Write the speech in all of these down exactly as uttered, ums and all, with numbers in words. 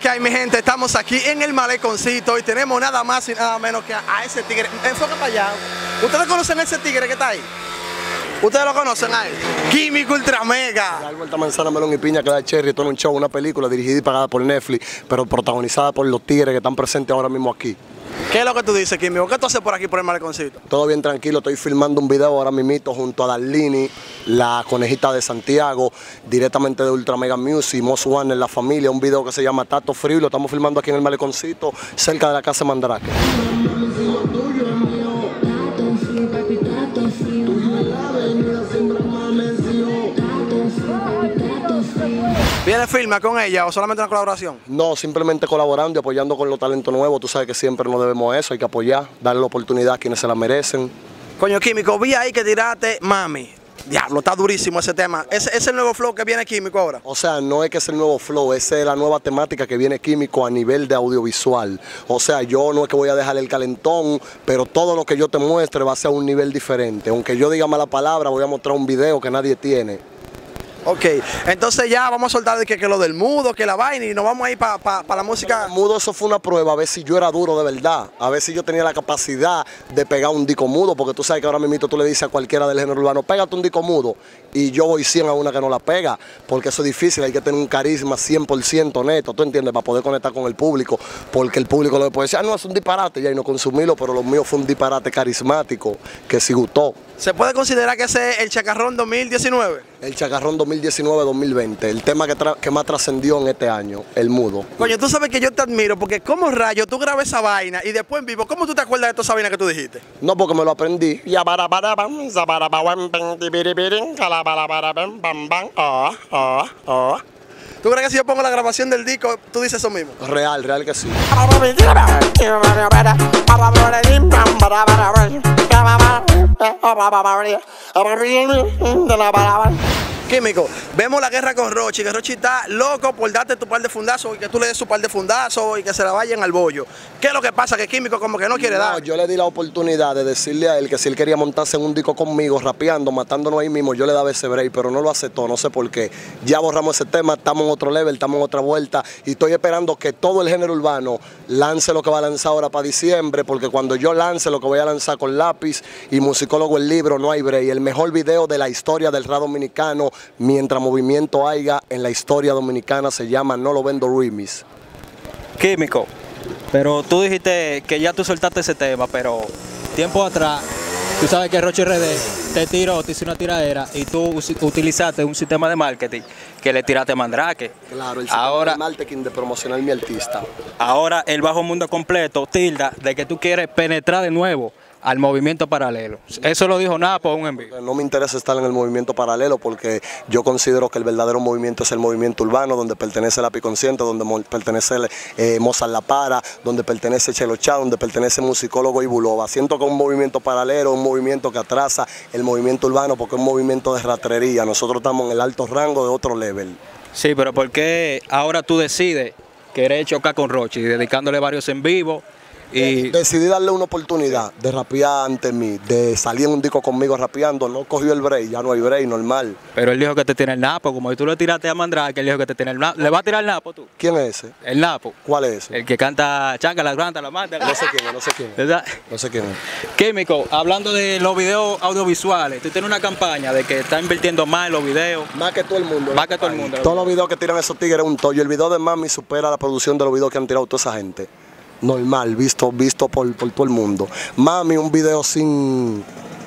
que hay, mi gente? Estamos aquí en el Maleconcito y tenemos nada más y nada menos que a, a ese tigre. Enfoca para allá. ¿Ustedes conocen a ese tigre que está ahí? ¿Ustedes lo conocen a él? Químico Ultra Mega. La vuelta manzana, melón y piña que da Cherry, todo en un show, una película dirigida y pagada por Netflix, pero protagonizada por los tigres que están presentes ahora mismo aquí. ¿Qué es lo que tú dices, Químico? ¿Qué tú haces por aquí, por el Maleconcito? Todo bien tranquilo, estoy filmando un video ahora mismito junto a Darlini, la conejita de Santiago, directamente de Ultra Mega Music, Most One en la familia, un video que se llama Tato Frío, lo estamos filmando aquí en el Maleconcito, cerca de la casa de Mandrake. ¿Viene firma con ella o solamente una colaboración? No, simplemente colaborando y apoyando con los talentos nuevos. Tú sabes que siempre nos debemos eso, hay que apoyar, darle la oportunidad a quienes se la merecen. Coño, Químico, vi ahí que tiraste Mami. Diablo, está durísimo ese tema. ¿Ese es el nuevo flow que viene Químico ahora? O sea, no es que es el nuevo flow, esa es la nueva temática que viene Químico a nivel de audiovisual. O sea, yo no es que voy a dejar el calentón, pero todo lo que yo te muestre va a ser a un nivel diferente. Aunque yo diga mala palabra, voy a mostrar un video que nadie tiene. Ok, entonces ya vamos a soltar de que, que lo del mudo, que la vaina y nos vamos a ir para pa, pa la música. El mudo, eso fue una prueba, a ver si yo era duro de verdad, a ver si yo tenía la capacidad de pegar un disco mudo, porque tú sabes que ahora mismo tú le dices a cualquiera del género urbano, pégate un disco mudo, y yo voy cien a una que no la pega, porque eso es difícil, hay que tener un carisma cien por ciento neto, ¿tú entiendes? Para poder conectar con el público, porque el público lo puede decir, ah, no, es un disparate, ya y no consumirlo, pero lo mío fue un disparate carismático, que sí gustó. ¿Se puede considerar que ese es el Chacarrón dos mil diecinueve? El Chacarrón dos mil diecinueve dos mil veinte, el tema que, que más trascendió en este año, el mudo. Coño, tú sabes que yo te admiro, porque como rayo tú grabas esa vaina y después en vivo, ¿cómo tú te acuerdas de toda esa vaina que tú dijiste? No, porque me lo aprendí. ¿Tú crees que si yo pongo la grabación del disco, tú dices eso mismo? Real, real que sí. Químico, vemos la guerra con Rochi, que Rochi está loco por darte tu par de fundazos y que tú le des su par de fundazos y que se la vayan al bollo. ¿Qué es lo que pasa? Que Químico como que no quiere no, dar. Yo le di la oportunidad de decirle a él que si él quería montarse en un disco conmigo, rapeando, matándonos ahí mismo, yo le daba ese break, pero no lo aceptó, no sé por qué. Ya borramos ese tema, estamos en otro level, estamos en otra vuelta y estoy esperando que todo el género urbano lance lo que va a lanzar ahora para diciembre, porque cuando yo lance lo que voy a lanzar con Lápiz y Musicólogo el libro, no hay break. El mejor video de la historia del rap dominicano, mientras movimiento haya en la historia dominicana, se llama No Lo Vendo Remix. Químico, pero tú dijiste que ya tú soltaste ese tema, pero tiempo atrás, tú sabes que Rochi R D te tiró, te hizo una tiradera y tú utilizaste un sistema de marketing que le tiraste a Mandrake. Claro, el sistema ahora, de marketing de promocionar mi artista. Ahora el bajo mundo completo tilda de que tú quieres penetrar de nuevo al movimiento paralelo. Eso lo dijo Napo en un envío. No me interesa estar en el movimiento paralelo porque yo considero que el verdadero movimiento es el movimiento urbano, donde pertenece la Piconsciente, donde pertenece eh, Mozart La Para, donde pertenece Chelo Chá, donde pertenece Musicólogo y Bulova. Siento que es un movimiento paralelo, un movimiento que atrasa el movimiento urbano porque es un movimiento de ratería. Nosotros estamos en el alto rango de otro level. Sí, pero ¿por qué ahora tú decides querer chocar con Rochi, dedicándole varios en vivo? Y decidí darle una oportunidad de rapear ante mí, de salir en un disco conmigo rapeando, no cogió el break, ya no hay break, normal. Pero él dijo que te tiene el Napo, como tú le tiraste a Mandrake, él dijo que te tiene el Napo. ¿Le va a tirar el Napo tú? ¿Quién es ese? El Napo. ¿Cuál es ese? El que canta changa, la granta, la mata. No sé quién es, no sé quién es. ¿Verdad? No sé quién es. Químico, hablando de los videos audiovisuales, tú tienes una campaña de que está invirtiendo más en los videos. Más que todo el mundo. Más que todo el mundo. Todos los videos que tiran esos tigres es un tollo. El video de Mami supera la producción de los videos que han tirado toda esa gente. Normal, visto, visto por, por todo el mundo. Mami, un video sin,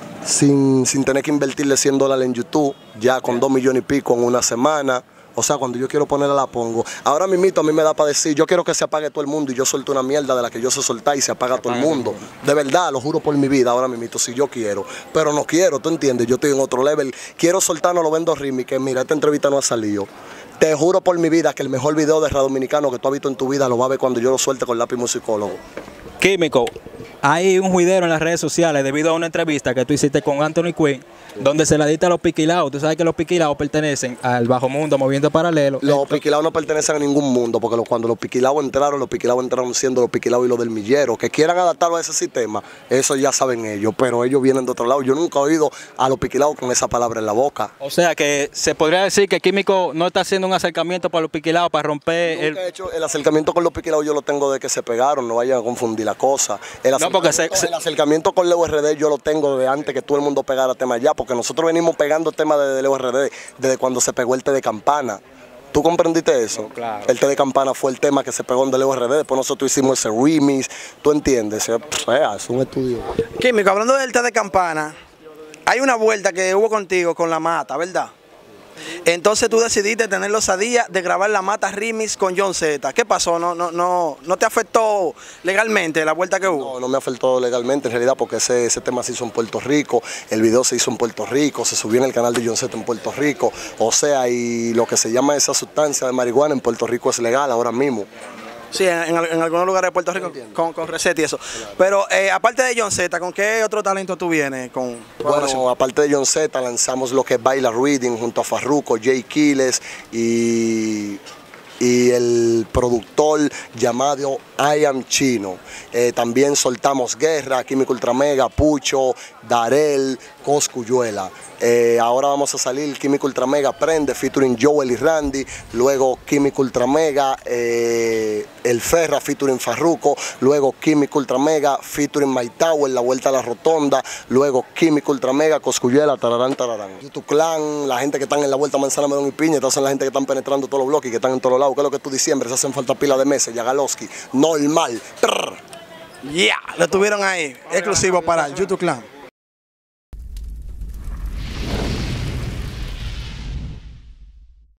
sin, sin tener que invertirle cien dólares en YouTube, ya con dos millones y pico en una semana. O sea, cuando yo quiero ponerla la pongo. Ahora mismito a mí me da para decir, yo quiero que se apague todo el mundo y yo suelto una mierda de la que yo sé soltar y se apaga todo el mundo. De verdad, lo juro por mi vida, ahora mismito, si yo quiero. Pero no quiero, ¿tú entiendes? Yo estoy en otro level. Quiero soltar, no lo vendo remix, que mira, esta entrevista no ha salido. Te juro por mi vida que el mejor video de rap dominicano que tú has visto en tu vida lo vas a ver cuando yo lo suelte con Lápiz Musicólogo. Químico, hay un juidero en las redes sociales debido a una entrevista que tú hiciste con Anthony Quinn, donde se la dicta a los piquilados. Tú sabes que los piquilados pertenecen al bajo mundo, movimiento paralelo. Los piquilados no pertenecen a ningún mundo, porque lo- cuando los piquilados entraron, los piquilados entraron siendo los piquilados y los del millero. Que quieran adaptarlo a ese sistema, eso ya saben ellos, pero ellos vienen de otro lado. Yo nunca he oído a los piquilados con esa palabra en la boca. O sea que se podría decir que Químico no está haciendo un acercamiento para los piquilados para romper el... Nunca he hecho el acercamiento con los piquilados, yo lo tengo de que se pegaron, no vayan a confundir la cosa. El No, porque se- acercamiento, se- el acercamiento con Leo R D yo lo tengo de antes que todo el mundo pegara tema ya, porque nosotros venimos pegando temas de Leo R D desde cuando se pegó el té de campana. ¿Tú comprendiste eso? Claro. El té de campana fue el tema que se pegó en Leo R D, después nosotros hicimos ese remix, ¿tú entiendes? O sea, es un estudio. Químico, hablando del té de campana, hay una vuelta que hubo contigo con La Mata, ¿verdad? Entonces tú decidiste tener la osadía de grabar La Mata remix con John Z. ¿Qué pasó? ¿No, no, no, no te afectó legalmente la vuelta que hubo? No, no me afectó legalmente en realidad porque ese, ese tema se hizo en Puerto Rico, el video se hizo en Puerto Rico, se subió en el canal de John Z en Puerto Rico, o sea, y lo que se llama esa sustancia de marihuana en Puerto Rico es legal ahora mismo. Sí, en, en- en algunos lugares de Puerto Rico con, con receta y eso. Pero eh, aparte de John Z, ¿con qué otro talento tú vienes? Con Bueno, aparte de John Z, lanzamos lo que es Baila Reading junto a Farruko, Jay Quiles y, y el productor llamado I Am Chino. Eh, también soltamos Guerra, Químico Ultra Mega, Pucho, Darel, Coscuyuela. Eh, ahora vamos a salir Químico Ultra Mega Prende, featuring Joel y Randy. Luego Químico Ultra Mega, eh, El Ferra, featuring Farruko. Luego Químico Ultra Mega, featuring My Tower, La Vuelta a la Rotonda. Luego Químico Ultra Mega, Coscuyuela, Tararán, Tararán. YouTube Clan, la gente que están en la Vuelta Manzana, Melón y Piña, estas son la gente que están penetrando todos los bloques y que están en todos lados. ¿Qué es lo que tú diciembre? Se hacen falta pila de meses, Yagalowski, normal. Prr. ya, lo tuvieron ahí, exclusivo para YouTube Clan.